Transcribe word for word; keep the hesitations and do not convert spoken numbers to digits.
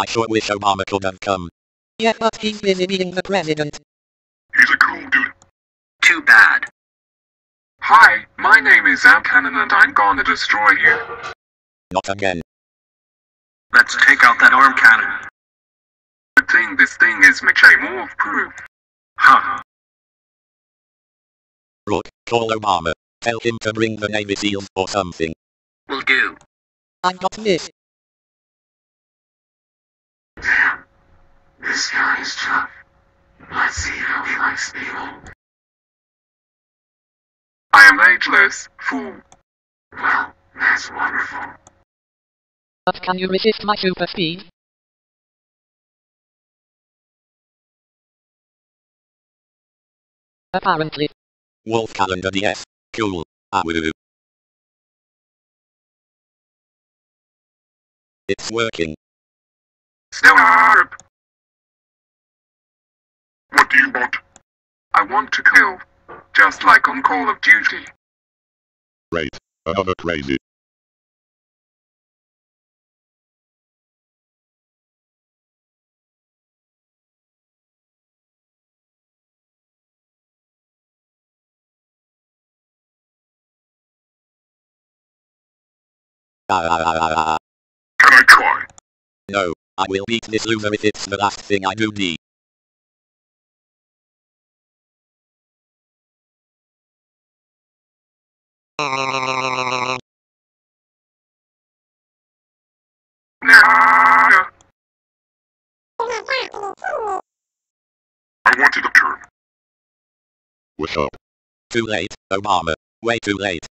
I sure wish Obama could have come. Yeah, but he's busy being the president. He's a cool dude. Too bad. Hi, my name is Zap Cannon and I'm gonna destroy you. Not again. Let's take out that arm cannon. Good thing this thing is McShay proof. Huh. Rook, call Obama. Tell him to bring the Navy SEALs or something. Will do. I've got this. Damn. This guy is tough. Let's see how he likes people. I am ageless, fool. Well, that's wonderful. But can you resist my super speed? Apparently. Wolf Calendar D S. Cool. Ah woo. It's working. Snarp! What do you want? I want to kill. Just like on Call of Duty. Great. Another crazy. Ah ah ah ah ah. Can I try? No, I will beat this loser if it's the last thing I do. D. Nah. I wanted a turn. What's up? Too late, Obama. Way too late.